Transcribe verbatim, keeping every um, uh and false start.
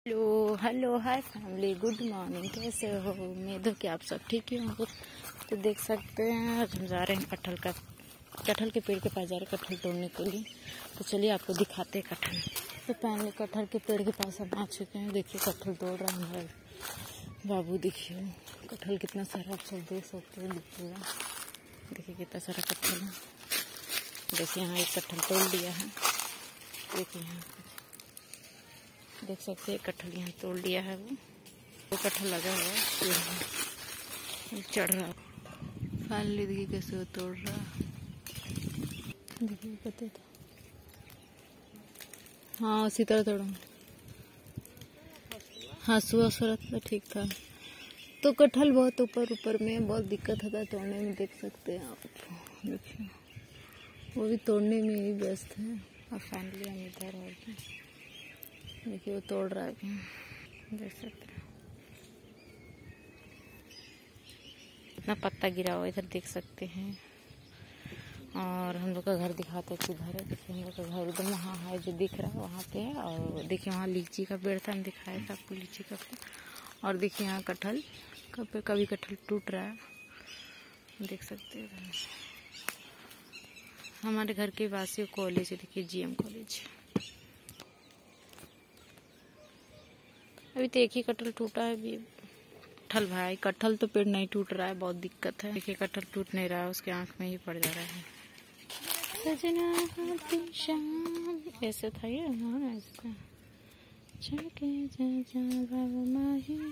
Hello hello hi family, good morning. कैसे हो? उम्मीद हो कि आप सब ठीक ही होंगे। तो देख सकते हैं आज हम जा रहे हैं कटहल का कटहल के पेड़ के पास जा रहे हैं कटहल तोड़ने के लिए। तो चलिए आपको दिखाते हैं कटहल। तो पहले कटहल के पेड़ के पास हम आ चुके हैं। देखिए कटहल तोड़ रहा है हमारा बाबू। देखिए कटहल कितना सारा, आप सब देख सकते हैं। दिखिएगा, देखिए कितना सारा कटहल है। देखिए यहाँ एक कटहल तोड़ लिया है। देखिए यहाँ देख सकते हैं कटहल यहाँ तोड़ लिया है। वो वो कटहल लगा हुआ है, चढ़ रहा। फाइनली देखिए कैसे वो तोड़ रहा। देखिए पता था। हाँ उसी तरह तोड़ा। हाँ सुबह सुबह ठीक था। तो कटहल बहुत ऊपर ऊपर में बहुत दिक्कत होता है तोड़ने में। देख सकते हैं आप। देखिए वो भी तोड़ने में ही व्यस्त है। और फाइनली हम इधर और देखिए वो तोड़ रहा है। देख सकते हैं इतना पत्ता गिरा हुआ इधर, देख सकते हैं। और हम लोग का घर दिखाते हैं किधर है। देखिए हम लोग का घर एकदम वहाँ है जो दिख रहा है वहाँ पे है। और देखिए वहाँ लीची का पेड़ था, हम दिखाए थे आपको लीची का पेड़। और देखिए यहाँ कटहल का पेड़, कभी कटहल टूट रहा है, देख सकते हैं। हमारे घर के वासी कॉलेज है, देखिए जीएम कॉलेज। अभी तो एक ही कटहल टूटा है। अभी कटहल भाई, कटहल तो पेड़ नहीं टूट रहा है, बहुत दिक्कत है। देखिए कटहल टूट नहीं रहा है, उसके आंख में ही पड़ जा रहा है। सजना शाम ऐसे था ये। हाँ ऐसा